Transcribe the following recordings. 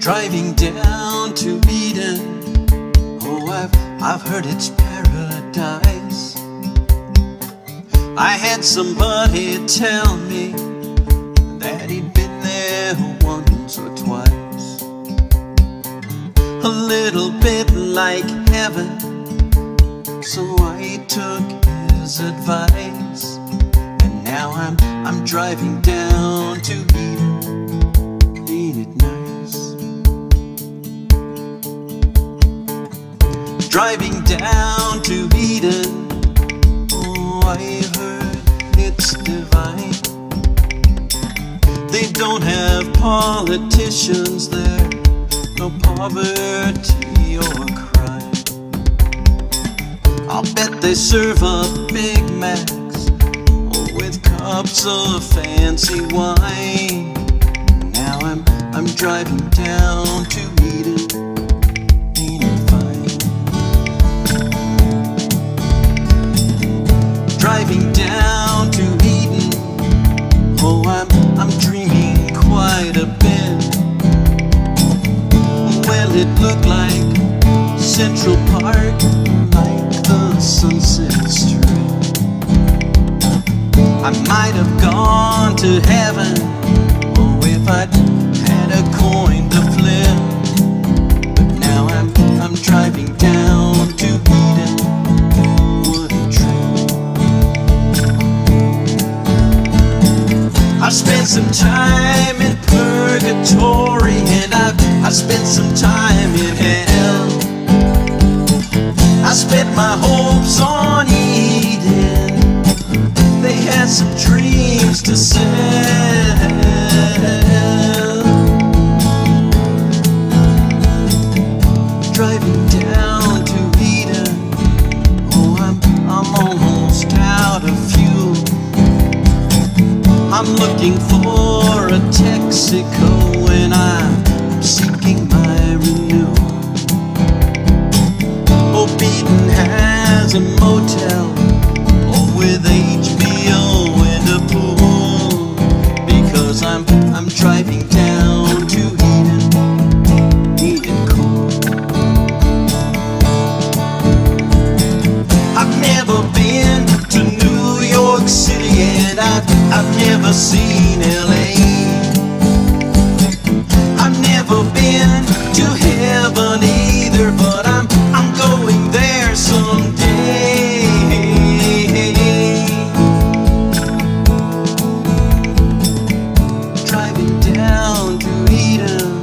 Driving down to Eden, oh, I've heard it's paradise. I had somebody tell me that he'd been there once or twice. A little bit like heaven, so I took his advice. And now I'm driving down to Eden. Ain't it nice? Driving down to Eden, oh, I've heard it's divine. They don't have politicians there, no poverty or crime. I'll bet they serve up Big Macs, oh, with cups of fancy wine. Now I'm driving down to Eden. Driving down to Eden, oh, I'm dreaming quite a bit. Well, it looked like Central Park, like the Sunset Strip. I might have gone to heaven, oh, if I'd had a coin to flip. But now I'm driving down to Eden. I spent some time in purgatory, and I spent some time in hell. I spent my hopes on Eden. They had some dreams to sell. Driving down to Eden, oh, I'm almost out of fuel. I'm looking for a Texaco, and I'm seeking my renewal. Oh, Eden has a motel, oh, with HBO and a pool, because I'm driving down to Eden. Eden cool. I've never been to New York City, and I've never seen LA. I've never been to heaven either, but I'm going there someday. Driving down to Eden,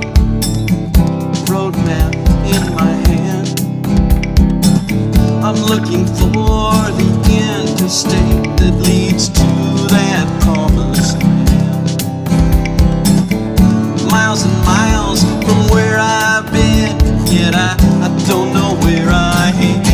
road map in my hand. I'm looking for the interstate that leads to that promised land. Miles and miles from where I've been, yet I don't know where I am.